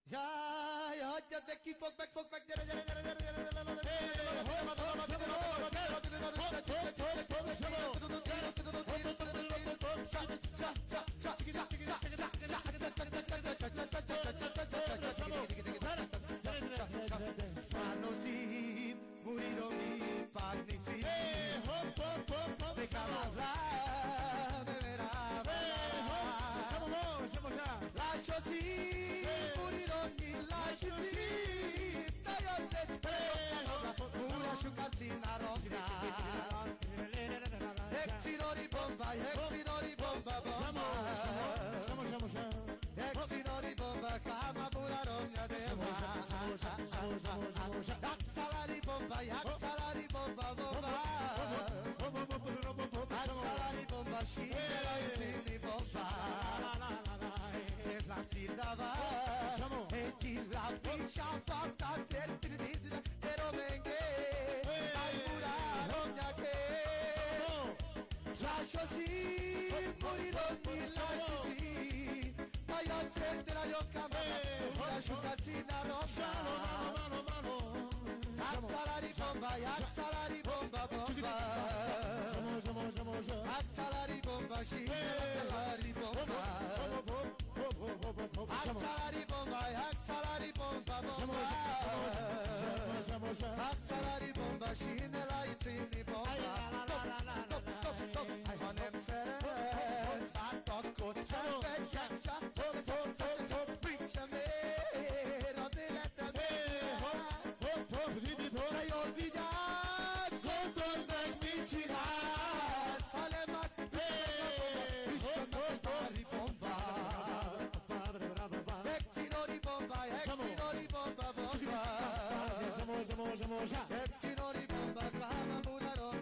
Jaj, hagyjad, de ki fog meg, gyere, gyere, gyere, gyere, gyere, Anosim, murironim, pagnisim, de camazla, beberá, Lasciasi, murironim, lasciasi, tagliose, una sciucazzina rotta. Exinori bomba, bomba. Exinori bomba, kama bura romja deva. Aksalari bomba, bomba. Aksalari bomba, shira izini bomba. La tirava, e ti la piscia fatta per te romenghe. Dai pura romja che. Lasciasi, morirò, lasciasi. Ma io sento la yocca, una sciugazzina rossa. Alzalari bomba, bomba. Alzalari bomba, scilari bomba. Alzalari bomba, bomba. Alzalari bomba, scilla izini bomba. I want them serious. I talk good, preach a me, don't let them be. Io vi das, don't make me tirar. Alemat, Ri bomba. Exinori bomba, bomba. Exinori bomba, kama muraro.